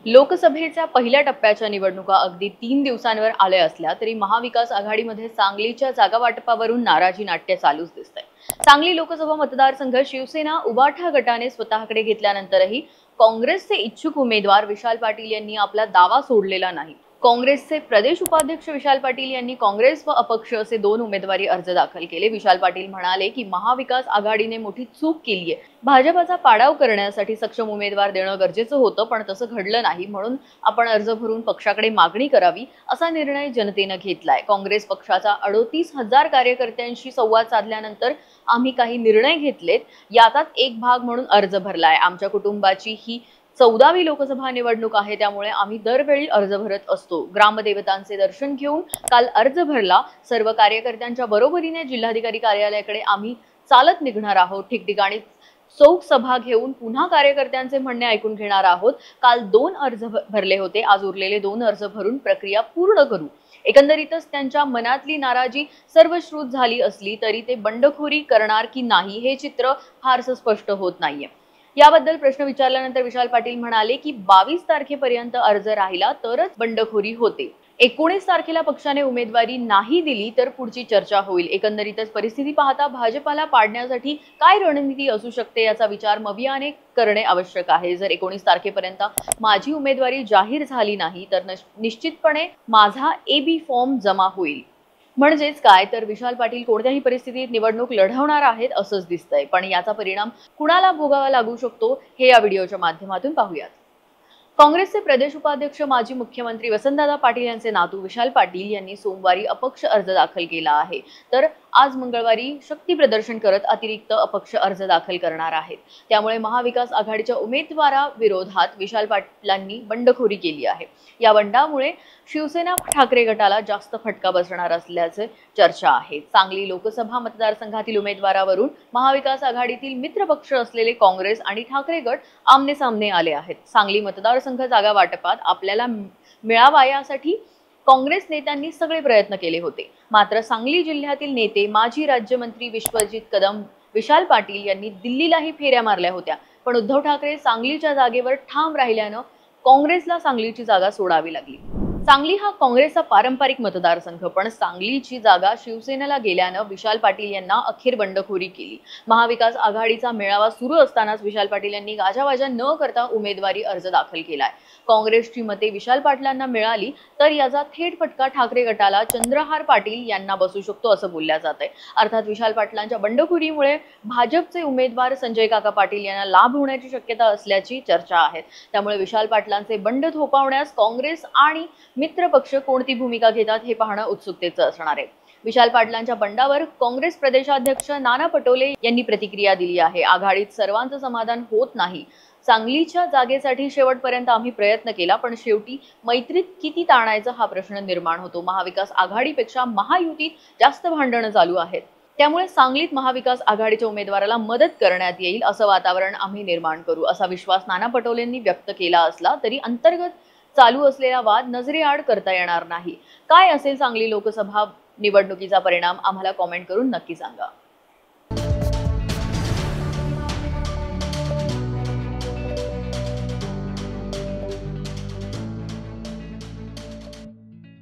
लोकसभेच्या पहिल्या टप्प्याच्या निवडणुका अगदी 3 दिवसांवर आल्या असल्या तरी महाविकास आघाडीमध्ये सांगलीच्या जागा वाटपावरून नाराजी नाट्य चालूच दिसतंय। सांगली लोकसभा मतदारसंघ शिवसेना उबाठा गटाने स्वतःकडे घेतल्यानंतरही काँग्रेसचे इच्छुक उमेदवार विशाल पाटील यांनी आपला दावा सोडलेला नाही। काँग्रेसचे प्रदेश उपाध्यक्ष विशाल पाटील यांनी काँग्रेस व अपक्ष असे 2 उमेदवारी अर्ज दाखल केले। विशाल पाटील म्हणाले की महाविकास आघाडीने मोठी चूक केली आहे। भाजपचा पाडाव करण्यासाठी सक्षम उमेदवार देणं गरजेचं होतं, पण तसं घडलं नाही, म्हणून आपण अर्ज भरून पक्षाकडे मागणी करावी असा निर्णय जनतेने घेतलाय। काँग्रेस पक्षाचा 38,000 कार्यकर्त्यांशी संवाद साधल्यानंतर आम्ही काही निर्णय घेतलेत, याचाच एक भाग म्हणून अर्ज भरलाय। आमच्या कुटुंबाची ही 14वी लोकसभा निवडणूक आहे, त्यामुळे आम्ही दरवेळी अर्ज भरत असतो। ग्रामदेवतांचे दर्शन घेऊन काल अर्ज भरला। सर्व कार्यकर्त्यांच्या बरोबरीने जिल्हाधिकारी कार्यालयाकडे आम्ही चालत निघणार आहोत। ठिकठिकाणी चौक सभा घेऊन पुन्हा कार्यकर्त्यांचे म्हणणे ऐकून घेणार आहोत। काल 2 अर्ज भरले होते, आज उरलेले 2 अर्ज भरून प्रक्रिया पूर्ण करू। एकंदरीतच त्यांच्या मनातली नाराजी सर्वश्रुत झाली असली तरी ते बंडखोरी करणार की नाही हे चित्र फारसं स्पष्ट होत नाहीये। याबद्दल प्रश्न विचारल्यानंतर विशाल पाटील म्हणाले की 22 तारखेपर्यंत अर्ज राहिला तरच बंडखोरी होते। 19 तारखेला पक्षाने उमेदवारी नाही दिली तर पुढची चर्चा होईल। एकंदरीतच परिस्थिती पाहता भाजपाला पाडण्यासाठी काय रणनीती असू शकते याचा विचार मवियाने करणे आवश्यक आहे। जर 19 तारखेपर्यंत माझी उमेदवारी जाहीर झाली नाही तर निश्चितपणे माझा AB फॉर्म जमा होईल। म्हणजेच काय तर विशाल पाटील कोणत्याही परिस्थितीत निवडणूक लढवणार आहेत असंच दिसतंय, पण याचा परिणाम कुणाला भोगावा लागू शकतो हे या व्हिडिओच्या माध्यमातून पाहूयात। काँग्रेसचे प्रदेश उपाध्यक्ष माजी मुख्यमंत्री वसंतदादा पाटील यांचे नातू विशाल पाटील यांनी सोमवारी अपक्ष अर्ज दाखल केला आहे, तर आज मंगळवारी शक्ती प्रदर्शन करत अतिरिक्त अपक्ष अर्ज दाखल करणार आहेत। त्यामुळे महाविकास आघाडीच्या उमेदवाराविरोधात विशाल पाटलांनी बंडखोरी केली आहे। या बंडामुळे शिवसेना ठाकरे गटाला जास्त फटका बसणार असल्याचे चर्चा आहे। सांगली लोकसभा मतदारसंघातील उमेदवारावरून महाविकास आघाडीतील मित्रपक्ष असलेले काँग्रेस आणि ठाकरे गट आमने-सामने आले आहेत। सांगली मतदारसंघ जागा वाटपात आपल्याला मिळावा यासाठी काँग्रेस नेत्यांनी सगळे प्रयत्न केले होते, मात्र सांगली जिल्ह्यातील नेते माजी राज्यमंत्री विश्वजित कदम, विशाल पाटील यांनी दिल्लीलाही फेऱ्या मारल्या होत्या, पण उद्धव ठाकरे सांगलीच्या जागेवर ठाम राहिल्यानं काँग्रेसला सांगलीची जागा सोडावी लागली। सांगली हा काँग्रेसचा पारंपरिक मतदारसंघ, पण सांगलीची जागा शिवसेनेला गेल्यानं विशाल पाटील यांना अखेर बंडखोरी केली। महाविकास आघाडीचा मेळावा सुरू असतानाच विशाल पाटील यांनी गाजावाजा न करता उमेदवारी अर्ज दाखल केलाय। काँग्रेसची मते विशाल पाटलांना मिळाली तर याचा थेट फटका ठाकरे गटाला चंद्रहार पाटील यांना बसू शकतो असं बोलल्या जातंय। अर्थात विशाल पाटलांच्या बंडखोरीमुळे भाजपचे उमेदवार संजय काका पाटील यांना लाभ होण्याची शक्यता असल्याची चर्चा आहे। त्यामुळे विशाल पाटलांचे बंड थोपवण्यास काँग्रेस आणि मित्रपक्ष कोणती भूमिका घेतात हे पाहणं उत्सुकतेचं असणार आहे। विशाल पाटलांच्या बंडावर काँग्रेस प्रदेशाध्यक्ष नाना पटोले यांनी प्रतिक्रिया दिली आहे। आघाडीत सर्वांचं समाधान होत नाही। सांगलीच्या जागेसाठी शेवटपर्यंत आम्ही प्रयत्न केला, पण शेवटी मैत्रीत किती ताणायचं हा प्रश्न निर्माण होतो। महाविकास आघाडीपेक्षा महायुतीत जास्त भांडणं चालू आहेत, त्यामुळे सांगलीत महाविकास आघाडीच्या उमेदवाराला मदत करण्यात येईल असं वातावरण आम्ही निर्माण करू असा विश्वास नाना पटोलेंनी व्यक्त केला असला तरी अंतर्गत चालू असलेला वाद नजरेआड करता येणार नाही। काय असेल सांगली लोकसभा निवडणुकीचा परिणाम आम्हाला कॉमेंट करून नक्की सांगा।